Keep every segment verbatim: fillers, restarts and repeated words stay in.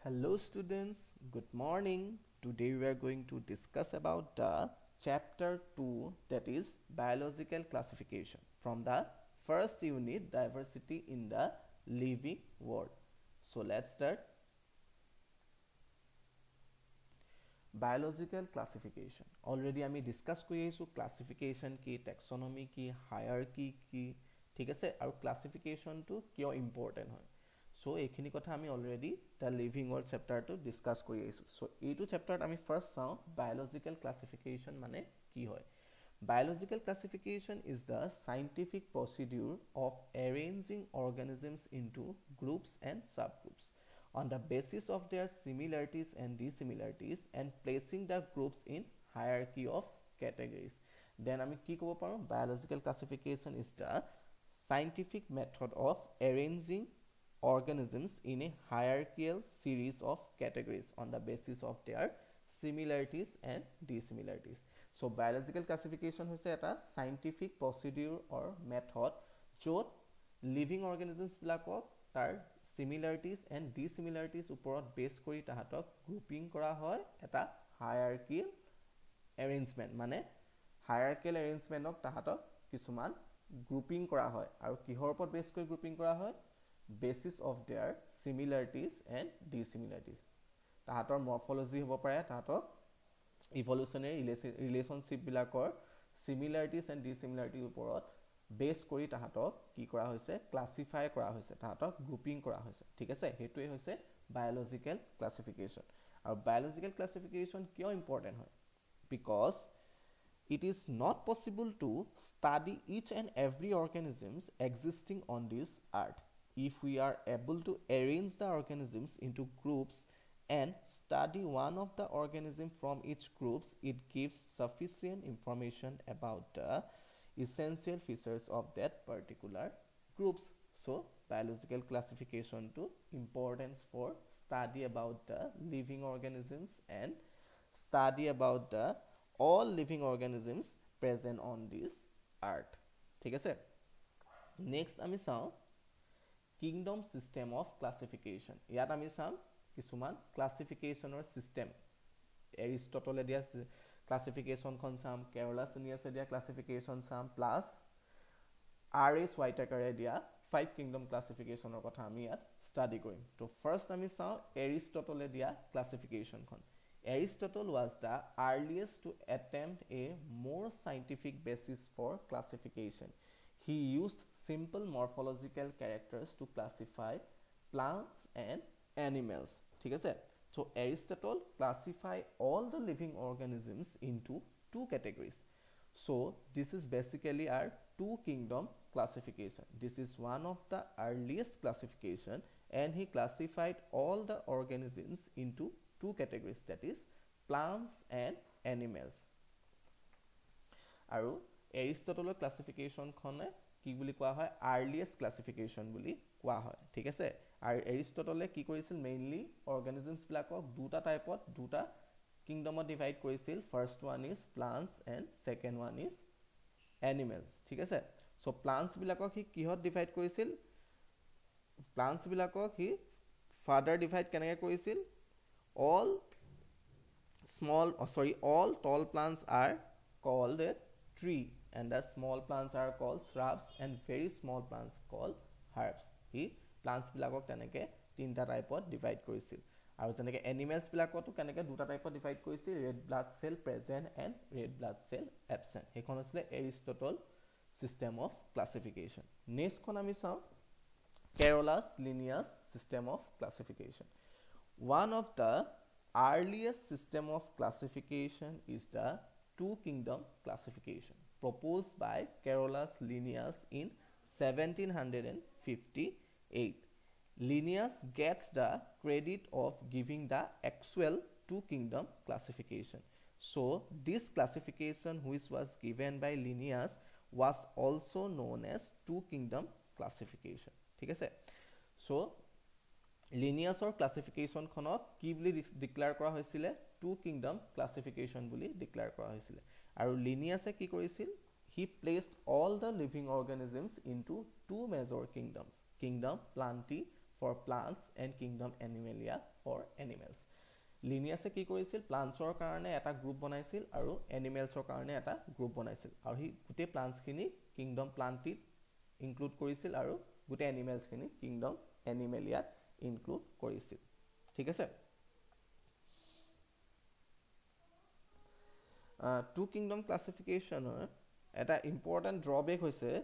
Hello students, good morning. Today we are going to discuss about the chapter two, that is biological classification, from the first unit, diversity in the living world. So let's start. Biological classification. Already আমি discuss কৰি আহিছো classification কি, taxonomy কি, hierarchy কি, ঠিক আছে, আৰু classification টো কিয় important হয়। So এইখিনি কথা আমি already the living world chapter টো discuss কৰি আহিছো। So এইটো chapter আমি first চাওঁ biological classification মানে কি হয়। Biological classification is the scientific procedure of arranging organisms into groups and subgroups on the basis of their similarities and dissimilarities and placing the groups in hierarchy of categories. Then আমি কি ক'ব পাৰোঁ, biological classification is the scientific method of arranging organisms in a hierarchical series of categories on the basis of their similarities and dissimilarities. So biological classification হৈছে এটা scientific procedure or method য'ত living organisms বিলাকক তাৰ similarities and dissimilarities ওপৰত বেছ কৰি তাহাঁতক grouping কৰা হয় এটা hierarchical arrangement, মানে hierarchical arrangementক তাহাঁতক কিছুমান grouping কৰা হয় আৰু কিহৰ ওপৰত বেছ কৰি grouping কৰা হয়, basis of their similarities and dissimilarities. তাহাঁতৰ morphology হ'ব পাৰে, তাহাঁতৰ evolutionary relationship বিলাকৰ similarities and dissimilarities ওপৰত বেছ কৰি তাহাঁতক কি কৰা হৈছে, ক্লাসিফাই কৰা হৈছে, তাহাঁতক গ্ৰুপিং কৰা হৈছে, ঠিক আছে। হেতুৱে হৈছে বায়োলজিক্যাল ক্লাসিফিকেশন। আৰু বায়োলজিক্যাল ক্লাসিফিকেশন কিয় ইম্পৰ্টেন্ট হয়, because it is not possible to study each and every organisms existing on this earth. If we are able to arrange the organisms into groups and study one of the organism from each groups, it gives sufficient information about the essential features of that particular groups. So biological classification to importance for study about the living organisms and study about the all living organisms present on this earth, ঠিক আছে। next আমি চাওঁ kingdom system of classification। ইয়াত আমি চাম কিছুমান ক্লাসিফিকেশনৰ system, এৰিষ্টটলে দিয়া classification খন চাম, কেৰলাছ লিনিয়াছে দিয়া ক্লাসিফিকেশন চাম, প্লাস আৰ এছ হোৱাইটেকাৰে দিয়া ফাইভ কিংডম ক্লাসিফিকেশনৰ কথা আমি ইয়াত ষ্টাডি কৰিম। তো ফাৰ্ষ্ট আমি চাওঁ এৰিষ্টটলে দিয়া ক্লাসিফিকেশন খন। Aristotle was the earliest to attempt a more scientific basis for classification. He used simple morphological characters to classify plants and animals, ঠিক আছে। So Aristotle classified all the living organisms into two categories. So this is basically our two kingdom classification. This is one of the earliest classification, and he classified all the organisms into two categories, that is plants and animals. আৰু এৰিষ্টটলৰ classification খনে কি বুলি কোৱা হয়, earliest classification বুলি কোৱা হয়, ঠিক আছে। আৰু এৰিষ্টটলে কি কৰিছিল, মেইনলি অৰ্গানিজমছ বিলাকক দুটা টাইপত দুটা কিংডমত ডিভাইড কৰিছিল। First one is plants and second one is animals, ঠিক আছে। চ' প্লান্টছ বিলাকক সি কিহত ডিভাইড কৰিছিল, প্লান্টছ বিলাকক সি ফাৰ্দাৰ ডিভাইড কেনেকৈ কৰিছিল, all small oh, sorry all tall plants are called a tree, and the small plants are called shrubs, and very small plants called herbs. He plants bilakok teneke tinta typot divide korisil, aru jeneke animals bilakot keneke duta typot divide korisil, red blood cell present and red blood cell absent. Hekhon asile Aristotle system of classification. Next kon ami saw Carolus Linnaeus system of classification. One of the earliest system of classification is the two kingdom classification proposed by Carolus Linnaeus in seventeen fifty-eight. Linnaeus gets the credit of giving the actual two kingdom classification. So this classification, which was given by Linnaeus, was also known as two kingdom classification, ঠিক আছে। So লিনিয়াছৰ classification খনক কি বুলি declare কৰা হৈছিল, two kingdom classification বুলি declare কৰা হৈছিল। আৰু লিনিয়াছে কি কৰিছিল, he placed all the living organisms into two major kingdoms, kingdom plantae for plants and kingdom Animalia for animals. Linnaeus কি কৰিছিল প্লান্টছৰ কাৰণে এটা গ্ৰুপ বনাইছিল আৰু এনিমেলছৰ কাৰণে এটা গ্ৰুপ বনাইছিল আৰু হি গুটে প্লান্টছ খিনি কিংডম প্লান্টিত ইনক্লুড কৰিছিল আৰু গুটে এনিমেলছ খিনি কিংডম এনিমেলিয়াত ইনক্লুড কৰিছিল ঠিক আছে টু কিংডম ক্লাসিফিকেশনৰ এটা ইম্পৰ্টেন্ট ড্ৰবেক হৈছে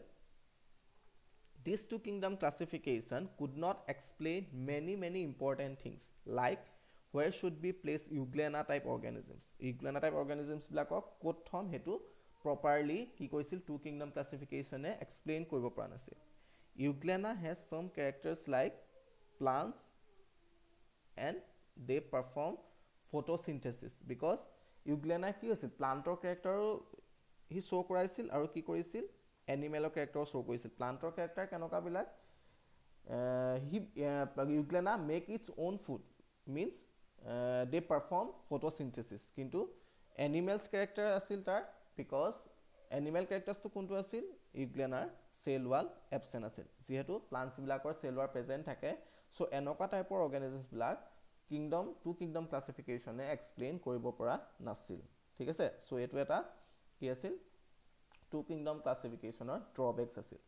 this two kingdom classification could not explain many many important things like where should be placed euglena type organisms euglena type organisms blakok kot thom hetu properly ki koisil two kingdom classification e explain koribo para nasil euglena has some characters like plants and they perform photosynthesis because euglena ki hoisil plantor character hi show koraisil aru ki korisil animal character show koisil plantor character kanoka bilak uh, he uh, euglena make its own food means uh, they perform photosynthesis kintu animals character asil tar because animal characters to kuntu asil euglena cell wall absent asil jehetu plants bilakor cell wall present thake so enoka type of organisms bilak kingdom two kingdom classification e explain koribo para nasil thik ase so etu eta ki asil two kingdom classification or drawbacks asil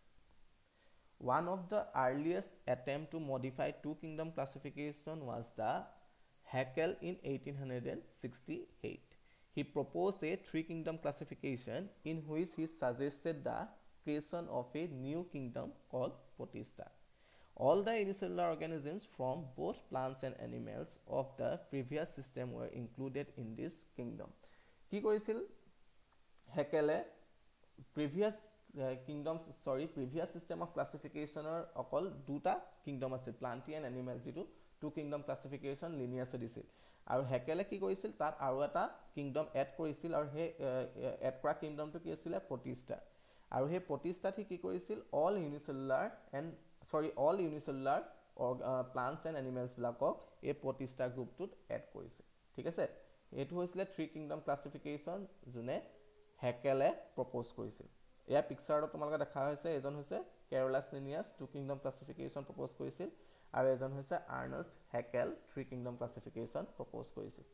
one of the earliest attempt to modify two kingdom classification was the Haeckel in eighteen sixty-eight he proposed a three kingdom classification in which he suggested the creation of a new kingdom called Protista all the unicellular organisms from both plants and animals of the previous system were included in this kingdom ki korisil Haeckel previous uh, kingdoms sorry previous system of classification or okol duta kingdom ase plant and animal jitu two kingdom classification Linnaeus disil aru Haeckel ki koisil tat aru eta kingdom add korisil aru he add kora kingdom to ki asile Protista aru he Protista thi ki korisil all unicellular and sorry all unicellular or uh, plants and animals blakok a Protista group to add korisil thik ase etu hoisile three kingdom classification june Haeckel propose কৰিছিল এয়া পিকচাৰত তোমালোকে দেখা হৈছে এজন হৈছে Carolus Linnaeus two kingdom classification propose কৰিছিল আৰু এজন হৈছে Ernst Haeckel three kingdom classification propose কৰিছিল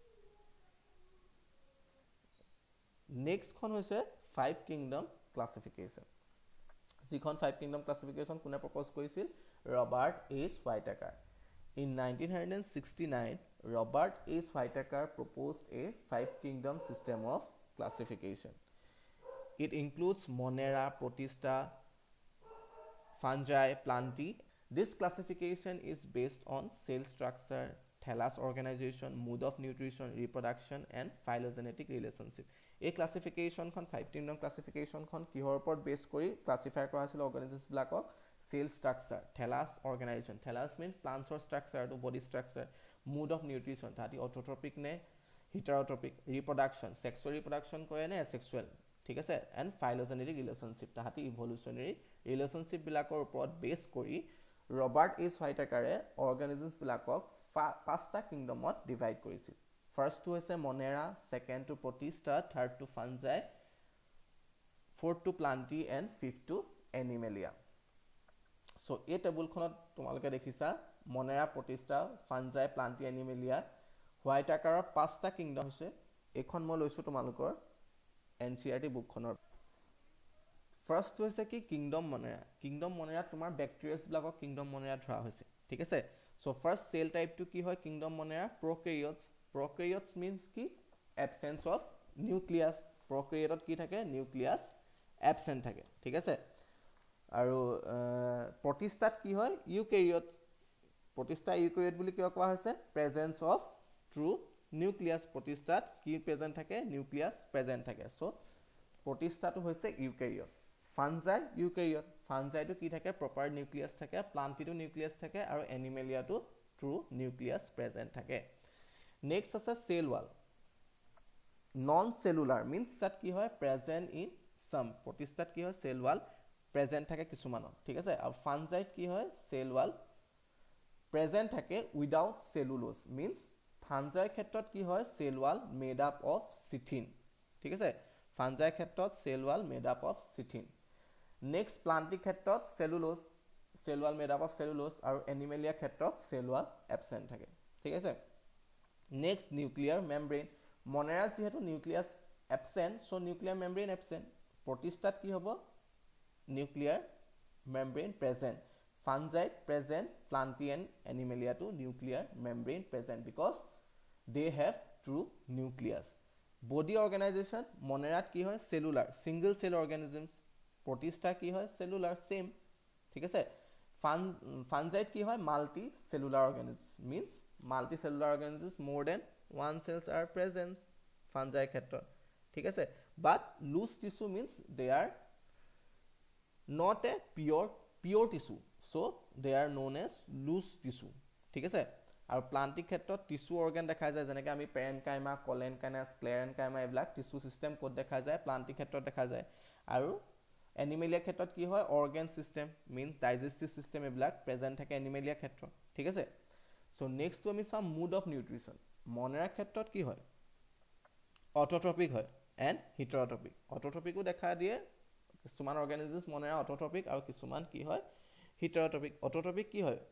নেক্সট খন হৈছে ফাইভ কিংডম ক্লাসিফিকেশন যিখন ফাইভ কিংডম ক্লাসিফিকেশন কোনে propose কৰিছিল Robert H Whittaker in nineteen sixty-nine Robert H. Whittaker proposed a five kingdom system of classification. It includes Monera, Protista, fungi, plantae. This classification is based on cell structure, thallus organization, mode of nutrition, reproduction, and phylogenetic relationship. A classification kon five kingdom classification kon kihor upor base kori classify kora hoisil organisms bilakok cell structure, thallus organization. Thallus means plants or structure to body structure, mode of nutrition, thati autotrophic ne heterotrophic, reproduction, sexual reproduction kore ne asexual, ঠিক আছে and phylogenetic relationship তাহাতি evolutionary relationship bilakor upor base kori Robert H. Whittaker organisms bilakok পাঁচটা kingdomot divide কৰিছিল first to hoise Monera, second to Protista, third to fungi, fourth to plantae and fifth to Animalia so এই টেবুলখনত তোমালোকে দেখিছা Monera, Protista, fungi, plantae, Animalia হোৱাইটাকাৰৰ পাঁচটা kingdom হৈছে এখন মই লৈছো তোমালোকৰ এনচিইআৰটি বুকখনৰ ফাৰ্স্ট হৈছে কি কিংডম মনেৰা কিংডম মনেৰা তোমাৰ ব্যাকটেৰিয়াছ ব্লকৰ কিংডম মনেৰা ধৰা হৈছে ঠিক আছে সো ফাৰ্স্ট সেল টাইপটো কি হয় কিংডম মনেৰা প্ৰোক্যাৰিঅটছ প্ৰোক্যাৰিঅটছ মিন্স কি এবসেন্স অফ নিউক্লিয়াছ প্ৰোক্যাৰিঅটত কি থাকে নিউক্লিয়াছ এবসেন্ট থাকে ঠিক আছে আৰু প্ৰটিষ্টাত কি হয় ইউক্যাৰিঅট প্ৰটিষ্টা ইউক্যাৰিঅট বুলি কিয় কোৱা হৈছে presence of true nucleus protistat ki present thake nucleus present thake so protista to hoise eukaryote fungi eukaryote fungi to ki thake proper nucleus thake plantae to nucleus thake aru animalia to true nucleus present thake next ase cell wall non cellular means that ki hoy present in some protistat ki hoy cell wall present thake kisumanot thik ase aru fungi ki hoy cell wall present thake without cellulose means fungi ক্ষেত্ৰত কি হয় cell wall made up of chitin ঠিক আছে fungi ক্ষেত্ৰত cell wall made up of chitin next প্লান্টিক ক্ষেত্ৰত cellulose cell wall made up of cellulose আৰু animalia ক্ষেত্ৰত cell wall absent থাকে ঠিক আছে next nuclear membrane monera যেহেতু nucleus absent so nuclear membrane absent protistat কি হ'ব nuclear membrane present fungi present plantae and animalia to nuclear membrane present because they have true nucleus body organization monerat কি হয় cellular single cell organisms protista কি হয় cellular same ঠিক আছে fungi কি হয় multi cellular organisms means multi cellular organisms more than one cells are present fungi ক্ষেত্ৰত ঠিক আছে but loose tissue means they are not a pure pure tissue so they are known as loose tissue ঠিক আছে আৰু প্লান্টিক ক্ষেত্ৰত tissue organ দেখা যায় যেনেকৈ আমি পেৰেনকাইমা কলেনকাইমা স্ক্লেৰেনকাইমা এইবিলাক টিস্যু সিস্টেম ক'ত দেখা যায় প্লান্টিক ক্ষেত্ৰত দেখা যায় আৰু এনিমেলিয়া ক্ষেত্ৰত কি হয় organ system means digestive system এইবিলাক প্ৰেজেন্ট থাকে এনিমেলিয়া ক্ষেত্ৰত ঠিক আছে সো নেক্সট আমি চাম মুড অফ নিউট্ৰিশন মনেৰা ক্ষেত্ৰত কি হয় অটোট্ৰপিক হয় এণ্ড হিটাৰট্ৰপিক অটোট্ৰপিকো দেখা দিয়ে কিছুমান অৰ্গানিজমছ মনেৰা অটোট্ৰপিক আৰু কিছুমান কি হয় হিটাৰট্ৰপিক অটোট্ৰপিক কি হয়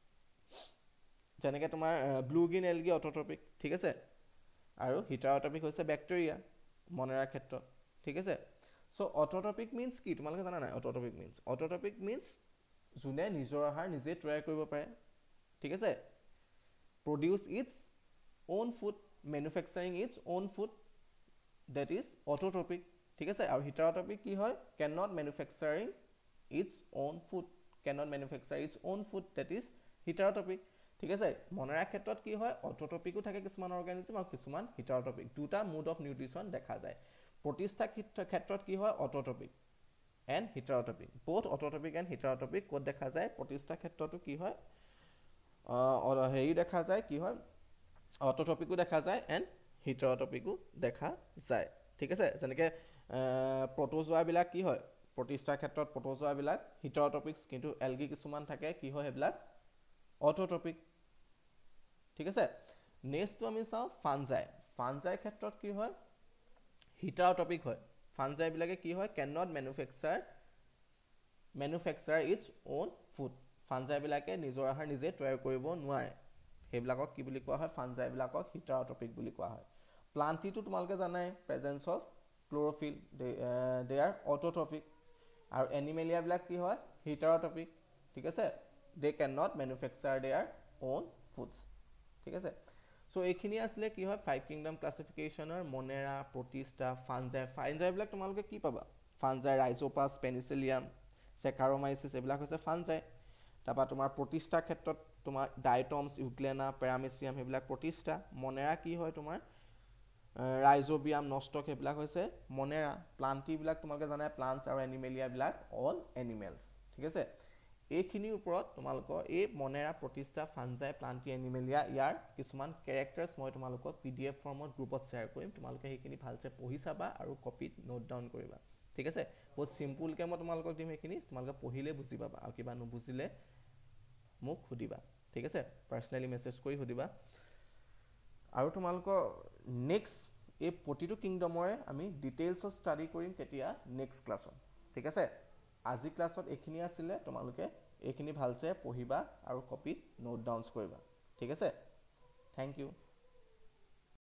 যেনেকৈ তোমাৰ ব্লু গ্ৰীণ এলগি অটোট্ৰপিক ঠিক আছে আৰু হিটাৰট্ৰপিক হৈছে বেক্টেৰিয়া মনেৰা ক্ষেত্ৰত ঠিক আছে সো অটোট্ৰপিক মিন্স কি তোমালোকে জানা নাই অটোট্ৰপিক মিন্স অটোট্ৰপিক মিন্স যোনে নিজৰ আহাৰ নিজে তৈয়াৰ কৰিব পাৰে ঠিক আছে produce its own food manufacturing its own food that is autotrophic ঠিক আছে আৰু heterotrophic কি হয় cannot manufacturing its own food cannot manufacture its own food that is heterotrophic ঠিক আছে মনেৰা ক্ষেত্ৰত কি হয় অটোট্ৰপিকো থাকে কিছুমান অৰ্গানিজম আৰু কিছুমান heterotrophic দুটা মোড অফ নিউট্ৰিশন দেখা যায় প্ৰতিষ্ঠা ক্ষেত্ৰত কি হয় autotrophic and heterotrophic both autotrophic and heterotrophic ক'ত দেখা যায় প্ৰতিষ্ঠা ক্ষেত্ৰতো কি হয় হেৰি দেখা যায় কি হয় অটোট্ৰপিকো দেখা যায় এণ্ড হিটাৰট্ৰপিকো দেখা যায় ঠিক আছে যেনেকৈ প্ৰটোজোৱাবিলাক কি হয় প্ৰতিষ্ঠাৰ ক্ষেত্ৰত প্ৰটোজোৱাবিলাক হিটাৰট্ৰপিক্স কিন্তু এলগি কিছুমান থাকে কি হয় সেইবিলাক অটোট্ৰপিক ঠিক আছে নেক্সটটো আমি চাওঁ ফানজাই ফানজাই ক্ষেত্ৰত কি হয় হিটাৰট্ৰপিক হয় ফানজাইবিলাকে কি হয় can not manufacture manufacture its own food ফানজাইবিলাকে নিজৰ আহাৰ নিজে তৈয়াৰ কৰিব নোৱাৰে সেইবিলাকক কি বুলি কোৱা হয় ফানজাইবিলাকক হিটাৰট্ৰপিক বুলি কোৱা হয় প্লান্টিটো তোমালোকে জানাই presence of chlorophyll they are autotrophic আৰু এনিমেলিয়াবিলাক কি হয় হিটাৰট্ৰপিক ঠিক আছে they can not manufacture their own foods ঠিক আছে সো এইখিনি আছিলে কি হয় ফাইভ কিংডম ক্লাছিফিকেশ্যনৰ মনেৰা প্ৰতিষ্ঠা ফানজাই ফানজাইবিলাক তোমালোকে কি পাবা ফানজাই ৰাইজোপাছ পেনিচিলিয়াম চেকাৰোমাইচিছ এইবিলাক হৈছে ফানজাই তাৰপৰা তোমাৰ প্ৰতিষ্ঠা ক্ষেত্ৰত তোমাৰ ডাইটমছ ইউগ্লেনা পেৰামিচিয়াম সেইবিলাক প্ৰতিষ্ঠা মনেৰা কি হয় তোমাৰ ৰাইজোবিয়াম নষ্টক সেইবিলাক হৈছে মনেৰা প্লান্টিবিলাক তোমালোকে জানাই প্লান্টছ আৰু এনিমেলিয়াবিলাক অল এনিমেলছ ঠিক আছে এইখিনিৰ ওপৰত তোমালোকৰ এই মনেৰা প্ৰতিষ্ঠা ফানজাই প্লান্টি এনিমেলিয়া ইয়াৰ কিছুমান কেৰেক্টাৰ্ছ মই তোমালোকক পি ডি এফ ফৰ্মত গ্ৰুপত শ্বেয়াৰ কৰিম তোমালোকে সেইখিনি ভালছে পঢ়ি চাবা আৰু কপিত নোট ডাউন কৰিবা ঠিক আছে বহুত চিম্পুলকৈ মই তোমালোকক দিম সেইখিনি তোমালোকে পঢ়িলে বুজি পাবা আৰু কিবা নুবুজিলে মোক সুধিবা ঠিক আছে পাৰ্সোনালি মেছেজ কৰি সুধিবা আৰু তোমালোকৰ নেক্সট এই প্ৰতিটো কিংডমৰে আমি ডিটেইলছত ষ্টাডি কৰিম কেতিয়া নেক্সট ক্লাছত ঠিক আছে আজি ক্লাছত এইখিনি আছিলে তোমালোকে এইখিনি ভালছে পঢ়িবা আৰু কপিত নোট ডাউনছ কৰিবা ঠিক আছে থেংক ইউ